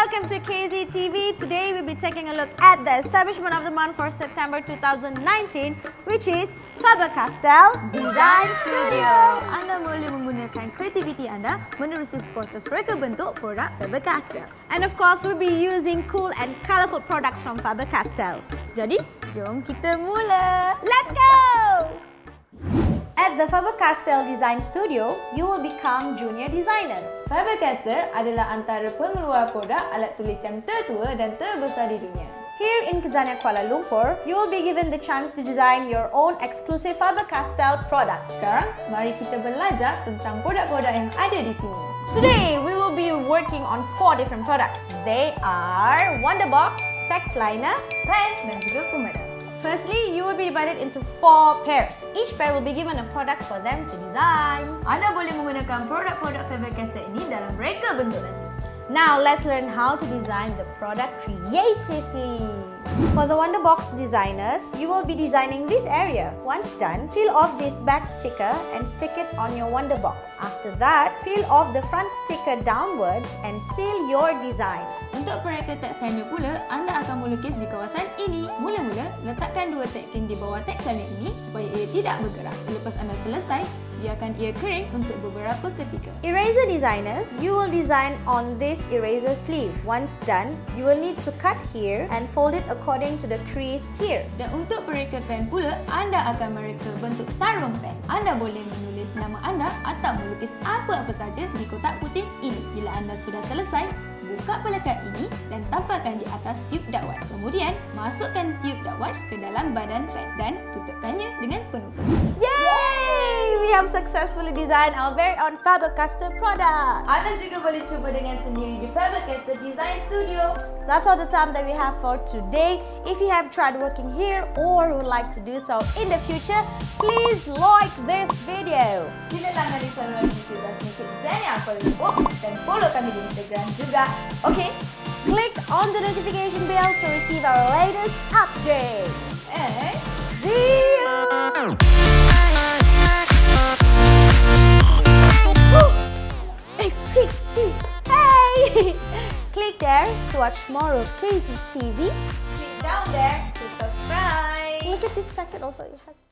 welcome to KZTV. Today we'll be taking a look at the establishment of the month for September 2019, which is Faber-Castell Design Studio. Anda boleh menggunakan kreativiti anda menerusi proses reka bentuk produk Faber-Castell. And of course, we'll be using cool and colorful products from Faber-Castell. Jadi, jom kita mula. Let's go! At the Faber-Castell Design Studio, you will become junior designers. Faber-Castell adalah antara pengeluar produk alat tulis yang tertua dan terbesar di dunia. Here in KidZania, Kuala Lumpur, you will be given the chance to design your own exclusive Faber-Castell product. Sekarang, mari kita belajar tentang produk-produk yang ada di sini. Today, we will be working on 4 different products. They are Wonderbox, text liner, pen dan juga pemadam. Firstly, you will be divided into 4 pairs. Each pair will be given a product for them to design. Anda boleh menggunakan produk-produk Faber-Castell ini dalam reka bentuk nanti. Now, let's learn how to design the product creatively. For the Wonderbox designers, you will be designing this area. Once done, peel off this back sticker and stick it on your Wonderbox. After that, peel off the front sticker downwards and seal your design. Untuk pereka teks liner pula, anda akan melukis di kawasan ini. Mula-mula, letakkan 2 teksting di bawah teks liner ini supaya ia tidak bergerak. Selepas anda selesai, biarkan ia kering untuk beberapa ketika. Eraser designers, you will design on this eraser sleeve. Once done, you will need to cut here and fold it according to the crease here. Dan untuk pereka pen pula, anda akan mereka bentuk sarung pen. Anda boleh menulis nama anda atau melukis apa-apa saja di kotak putih ini. Bila anda sudah selesai, buka pelekat ini dan tampakkan di atas tiub dakwat. Kemudian, masukkan tiub dakwat ke dalam badan pen dan tutupkannya dengan penutup. Yay! We have successfully designed our very own Faber-Castell product. Anda juga boleh cuba dengan sendiri di Faber-Castell Design Studio. That's all the time that we have for today. If you have tried working here or would like to do so in the future, please like this video. Sila langgan di saluran YouTube resmi KidZania Kuala Lumpur dan follow kami di Instagram juga. Okay, click on the notification bell to receive our latest update. And see you! Hey! Click there to watch more of KZTV. click down there to subscribe. Look at this packet also, it has